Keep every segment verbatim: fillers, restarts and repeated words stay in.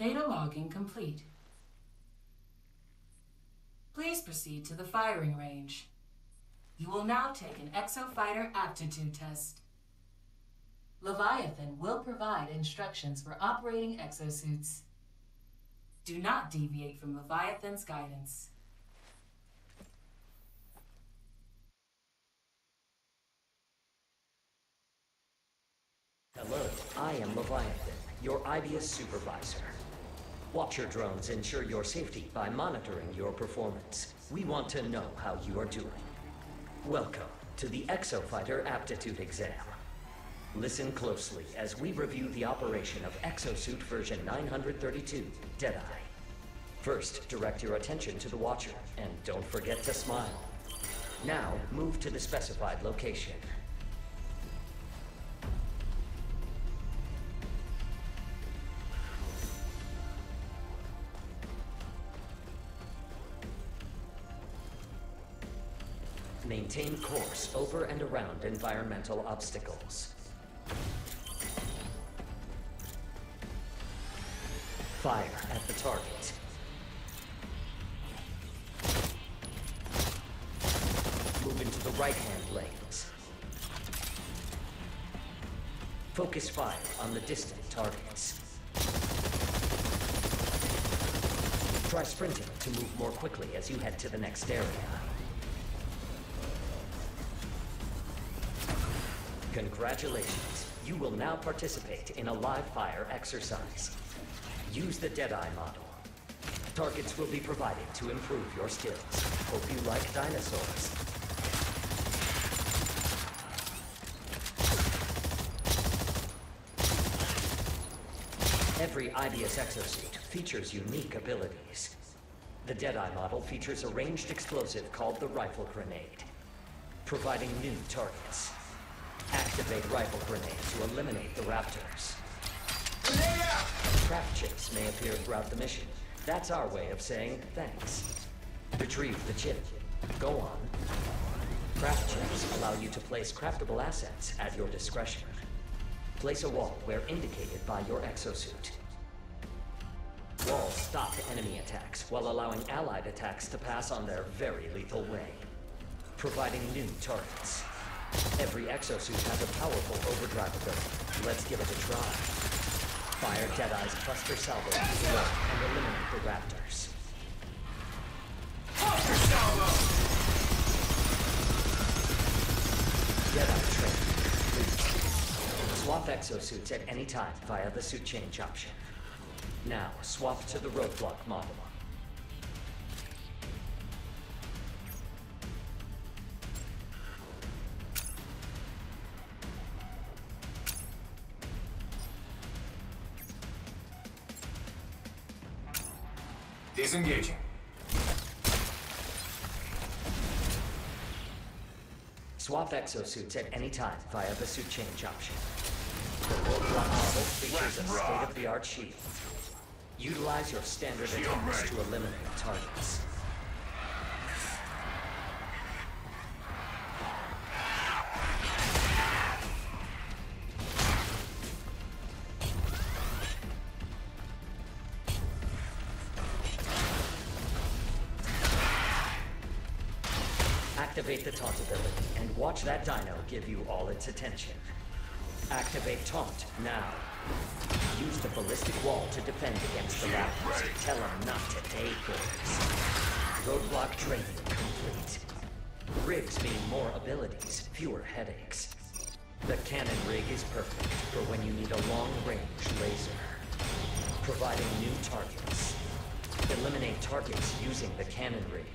Data logging complete. Please proceed to the firing range. You will now take an Exofighter aptitude test. Leviathan will provide instructions for operating exosuits. Do not deviate from Leviathan's guidance. Hello, I am Leviathan, your I B S supervisor. Watcher drones ensure your safety by monitoring your performance. We want to know how you are doing. Welcome to the Exofighter Aptitude Exam. Listen closely as we review the operation of Exosuit version nine thirty-two, Deadeye. First, direct your attention to the Watcher, and don't forget to smile. Now, move to the specified location. Maintain course over and around environmental obstacles. Fire at the target. Move into the right-hand lanes. Focus fire on the distant targets. Try sprinting to move more quickly as you head to the next area. Congratulations. You will now participate in a live fire exercise. Use the Deadeye model. Targets will be provided to improve your skills. Hope you like dinosaurs. Every I B S exosuit features unique abilities. The Deadeye model features a ranged explosive called the Rifle Grenade, providing new targets. Activate Rifle Grenade to eliminate the raptors. Grenade out! Craft chips may appear throughout the mission. That's our way of saying thanks. Retrieve the chip. Go on. Craft chips allow you to place craftable assets at your discretion. Place a wall where indicated by your exosuit. Walls stop enemy attacks while allowing allied attacks to pass on their very lethal way, providing new targets. Every exosuit has a powerful overdrive ability. Let's give it a try. Fire Deadeye's cluster salvo to the wall and eliminate the raptors. Cluster salvo! Deadeye training complete. Swap exosuits at any time via the suit change option. Now, swap to the roadblock model. Disengaging. Swap exosuits at any time via the suit change option. The roadblock model features a state-of-the-art shield. Utilize your standard attacks to eliminate targets. Activate the taunt ability and watch that dino give you all its attention. Activate taunt now. Use the ballistic wall to defend against the raptors. Tell them not to take orders. Roadblock training complete. Rigs mean more abilities, fewer headaches. The cannon rig is perfect for when you need a long-range laser, providing new targets. Eliminate targets using the cannon rig.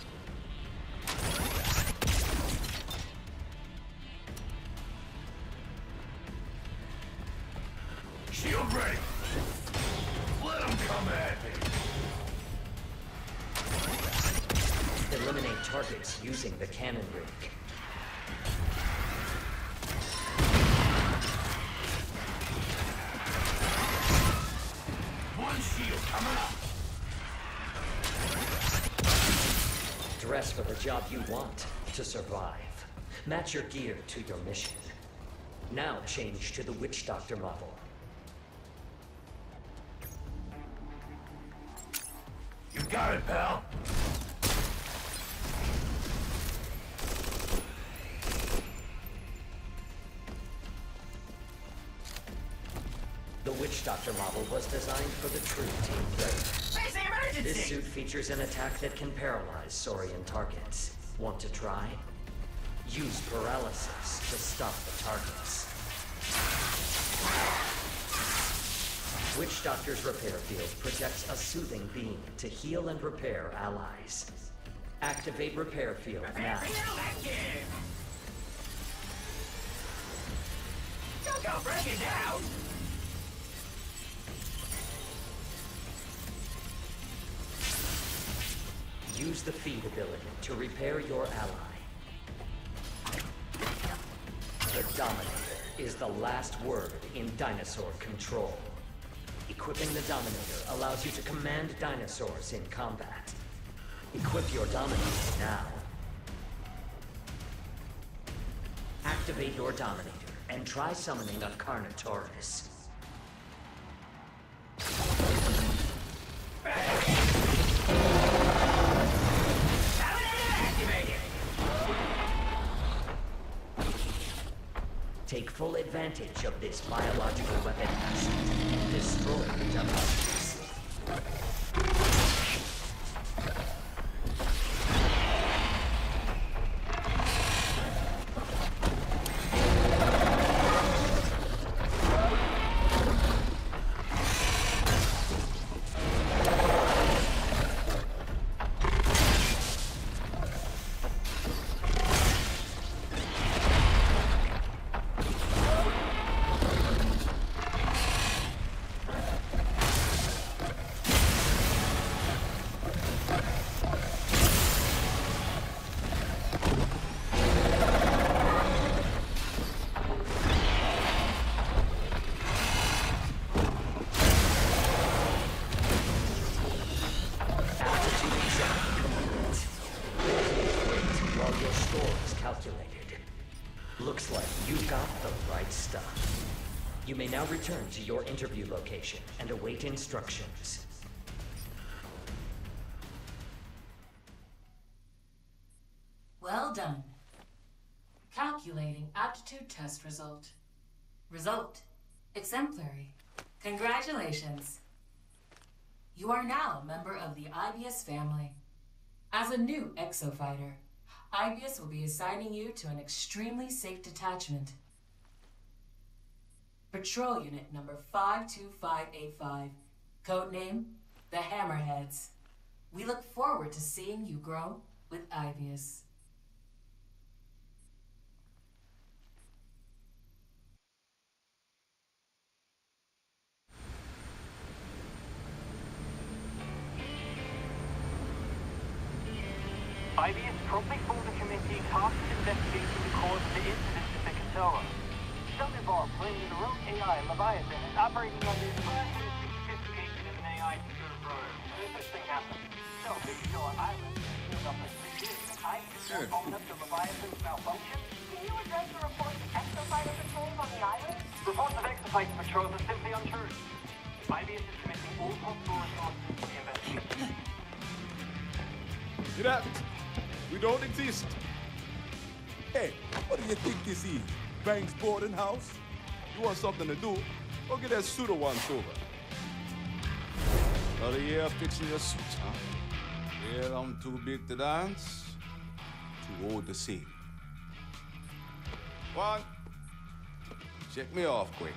Shield ready. Let them come at me. Eliminate targets using the cannon rig. One shield coming up. Dress for the job you want to survive. Match your gear to your mission. Now change to the Witch Doctor model. got it, pal. The Witch Doctor model was designed for the true team player. This suit features an attack that can paralyze Saurian targets. Want to try? Use paralysis to stop the targets. Witch Doctor's repair field projects a soothing beam to heal and repair allies. Activate repair field now. Don't go breaking down! Use the feed ability to repair your ally. The Dominator is the last word in dinosaur control. Equipping the Dominator allows you to command dinosaurs in combat. Equip your Dominator now. Activate your Dominator and try summoning a Carnotaurus. Take full advantage of this biological weapon asset and destroy the Dominators. Looks like you got the right stuff. You may now return to your interview location and await instructions. Well done. Calculating aptitude test result. Result. Exemplary. Congratulations. You are now a member of the Ibius family. As a new exofighter, Ibius will be assigning you to an extremely safe detachment. Patrol Unit number five two five eight five. Codename, the Hammerheads. We look forward to seeing you grow with Ibius. Ibius promptly formed a committee tasked with investigating the cause of the incident at the Katoa. Some involved blaming the rogue A I Leviathan and operating under the sophistication of an A I computer program. No such thing happened. So, Big Katoa Island was up as three years. Ibius owned up to Leviathan's malfunction. Can you address the reports of exofighter patrols on the island? Reports of exofighter patrols are simply untrue. Ibius is committing all possible resources to the investigation. Get out! We don't exist. Hey, what do you think this is? Banks boarding house? You want something to do? Go get that suit of once over. Another year fixing your suits, huh? Well, I'm too big to dance, too old to sing. One, check me off, quicker.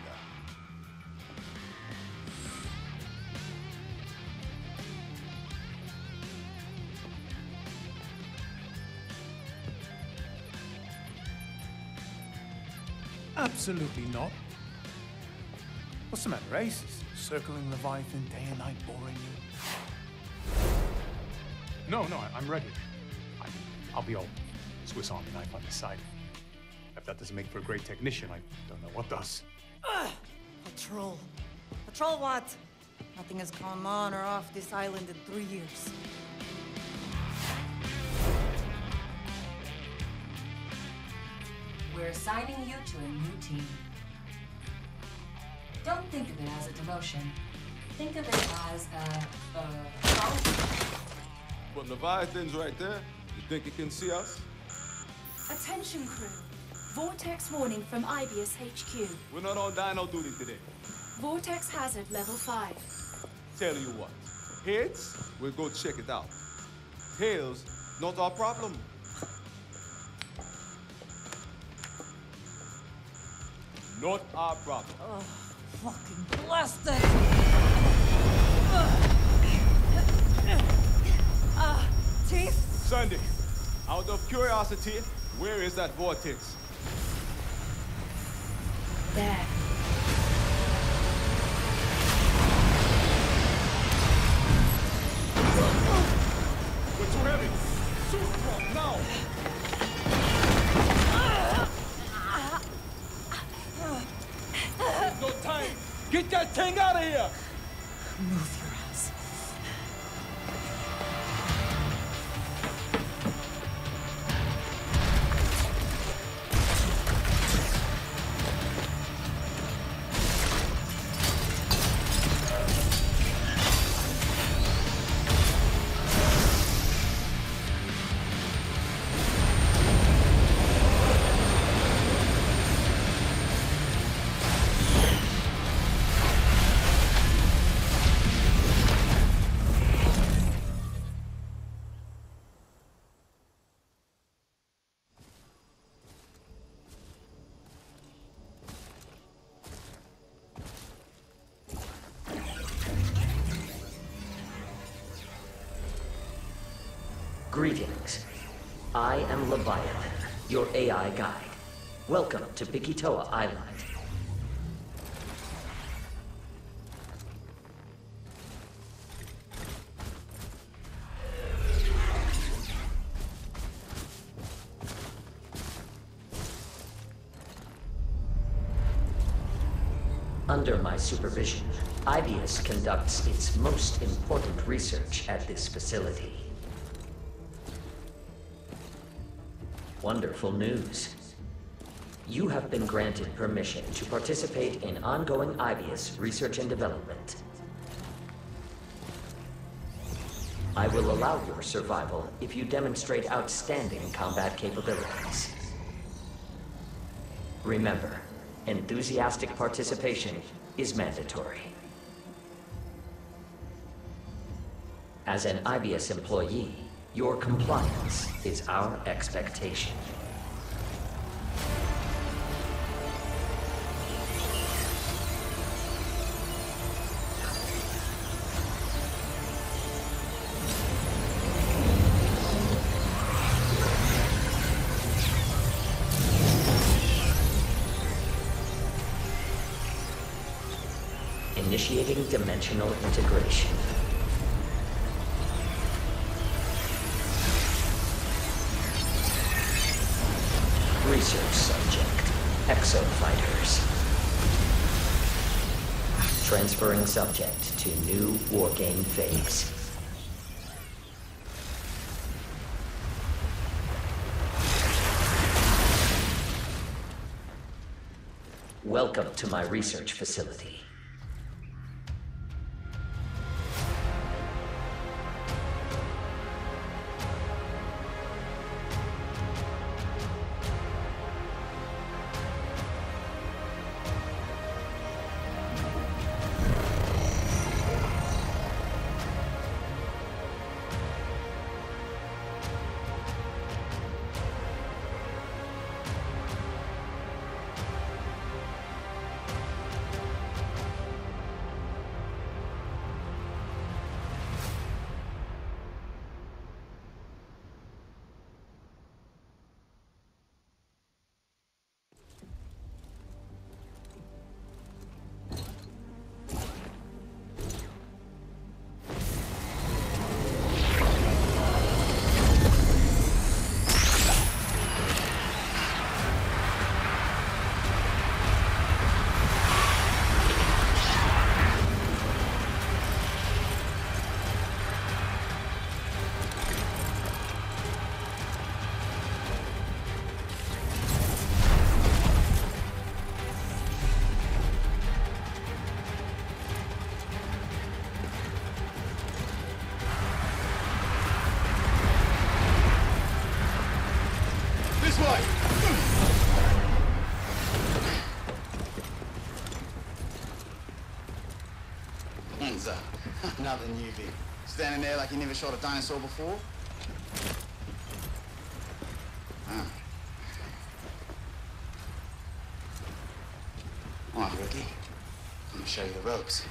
Absolutely not. What's the matter, Ace? Circling Leviathan day and night, boring you? No, no, I'm ready. I, I'll be all Swiss Army knife on the side. If that doesn't make for a great technician, I don't know what does. Ugh! Patrol. Patrol what? Nothing has gone on or off this island in three years. We're assigning you to a new team. Don't think of it as a demotion. Think of it as a, a promotion. But Leviathan's right there. You think it can see us? Attention crew. Vortex warning from Ibius H Q. We're not on dino duty today. Vortex hazard level five. Tell you what. Heads, we'll go check it out. Tails, not our problem. Not our problem. Oh, fucking blasted! Ah, teeth? Sunday, out of curiosity, where is that vortex? There. We're too heavy. Suit drop now. There's no time. Get that thing out of here. Move your ass. Greetings. I am Leviathan, your A I guide. Welcome to Bikitoa Island. Under my supervision, Ibius conducts its most important research at this facility. Wonderful news. You have been granted permission to participate in ongoing Ibius research and development. I will allow your survival if you demonstrate outstanding combat capabilities. Remember, enthusiastic participation is mandatory. As an Ibius employee, your compliance is our expectation. Initiating dimensional integration. Research subject, exofighters. Transferring subject to new wargame phase. Welcome to my research facility. fight! What's up? Nothing you be. Standing there like you never shot a dinosaur before? Ah. All right, rookie. I'm gonna show you the ropes.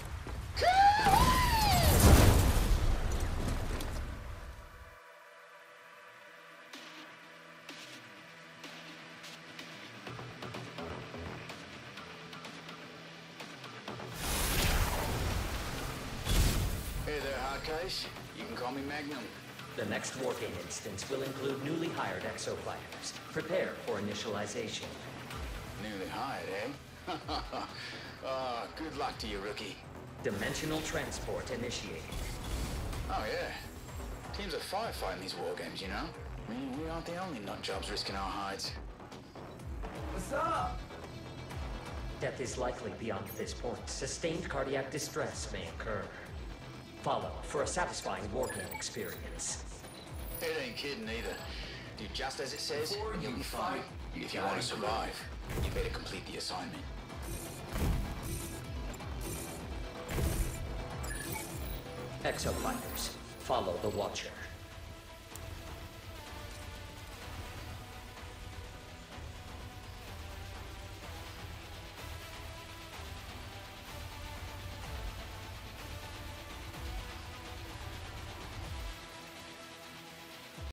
Hey there, Hardcase. You can call me Magnum. The next Wargame instance will include newly hired exofighters. Prepare for initialization. Newly hired, eh? uh, good luck to you, rookie. Dimensional transport initiated. Oh, yeah. Teams are firefighting these war games, you know? I mean, we aren't the only nut jobs risking our hides. What's up? Death is likely beyond this point. Sustained cardiac distress may occur. Follow for a satisfying wargame experience. It ain't kidding either. Do just as it says, Before and you'll you be fine. fight, you If you want gotta to survive, you better complete the assignment. Exofighters, follow the Watcher.